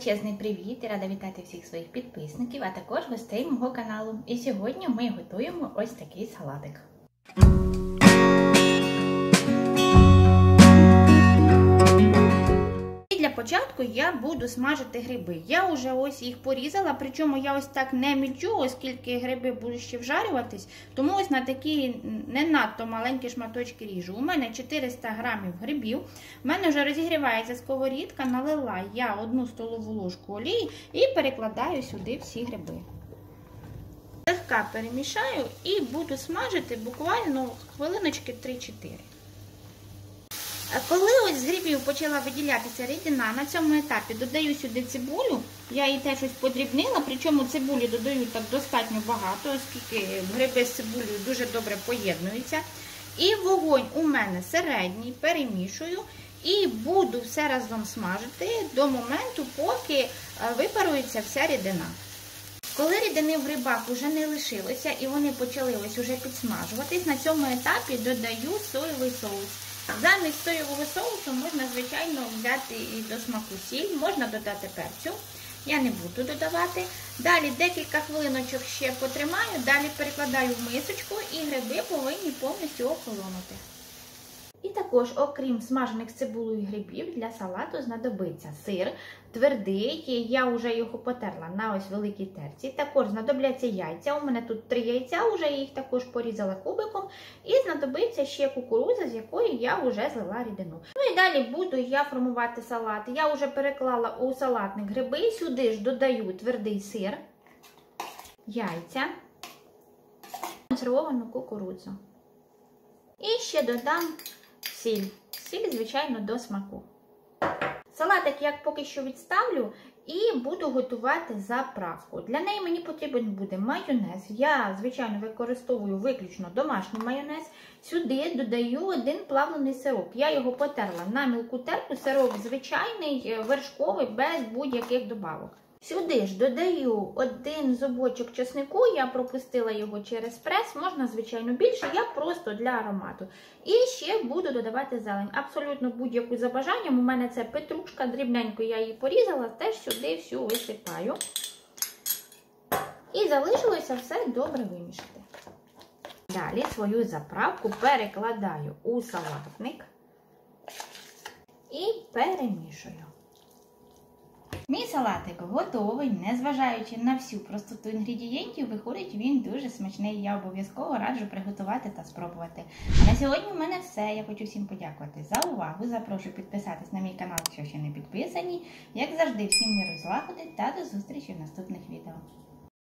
Величезний привіт і рада вітати всіх своїх підписників, а також гостей мого каналу. І сьогодні ми готуємо ось такий салатик. Для початку я буду смажити гриби. Я вже ось їх порізала, причому я ось так не мічу, оскільки гриби будуть ще вжарюватись, тому ось на такі не надто маленькі шматочки ріжу. У мене 400 грамів грибів, у мене вже розігрівається сковорідка, налила я 1 столову ложку олії і перекладаю сюди всі гриби. Легка перемішаю і буду смажити буквально хвилиночки 3-4. Коли ось з грибів почала виділятися рідина, на цьому етапі додаю сюди цибулю. Я її теж ось подрібнила, причому цибулі додаю так достатньо багато, оскільки гриби з цибулею дуже добре поєднуються. І вогонь у мене середній, перемішую і буду все разом смажити до моменту, поки випарується вся рідина. Коли рідини в грибах вже не лишилося і вони почали ось уже підсмажуватись, на цьому етапі додаю соєвий соус. Замість соєвого соусу можна, звичайно, взяти і до смаку сіль, можна додати перцю, я не буду додавати. Далі декілька хвилиночок ще потримаю, далі перекладаю в мисочку і гриби повинні повністю охолонути. І також, окрім смажених цибулею грибів, для салату знадобиться сир твердий, я вже його потерла на ось великій терці. Також знадобляться яйця, у мене тут 3 яйця, вже їх також порізала кубиком. І знадобиться ще кукурудза, з якої я вже злила рідину. Ну і далі буду я формувати салат. Я вже переклала у салатник гриби, сюди ж додаю твердий сир, яйця, консервовану кукурудзу. І ще додам сіль. Сіль, звичайно, до смаку. Салатик я поки що відставлю і буду готувати заправку. Для неї мені потрібен буде майонез. Я, звичайно, використовую виключно домашній майонез. Сюди додаю 1 плавлений сироп. Я його потерла на мілку терку. Сироп звичайний, вершковий, без будь-яких добавок. Сюди ж додаю 1 зубочок чеснику, я пропустила його через прес, можна, звичайно, більше, я просто для аромату. І ще буду додавати зелень, абсолютно будь-яку за бажанням. У мене це петрушка, дрібненько я її порізала, теж сюди всю висипаю. І залишилося все добре вимішати. Далі свою заправку перекладаю у салатник і перемішую. Мій салатик готовий, незважаючи на всю простоту інгредієнтів, виходить він дуже смачний. Я обов'язково раджу приготувати та спробувати. На сьогодні в мене все. Я хочу всім подякувати за увагу. Запрошую підписатись на мій канал, якщо ще не підписані. Як завжди, всім миру, злагоди та до зустрічі в наступних відео.